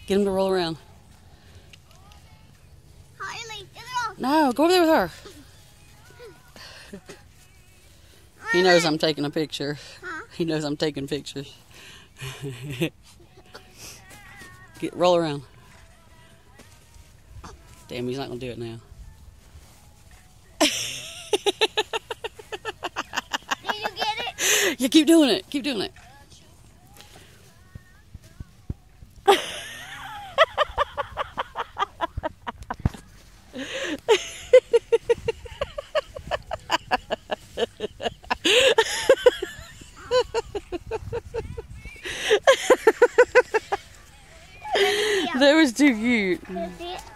Get him to roll around. Harley, get it off. No, go over there with her. He knows I'm taking a picture. Huh? He knows I'm taking pictures. Roll around. Damn, he's not going to do it now. Did you get it? Yeah, keep doing it. Keep doing it. That was too cute. Did you see it?